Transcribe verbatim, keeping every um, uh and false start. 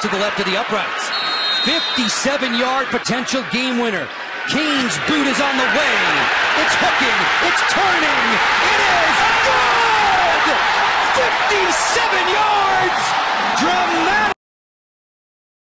to the left of the uprights. fifty-seven yard potential game winner. Kane's boot is on the way. It's hooking. It's turning. It is good!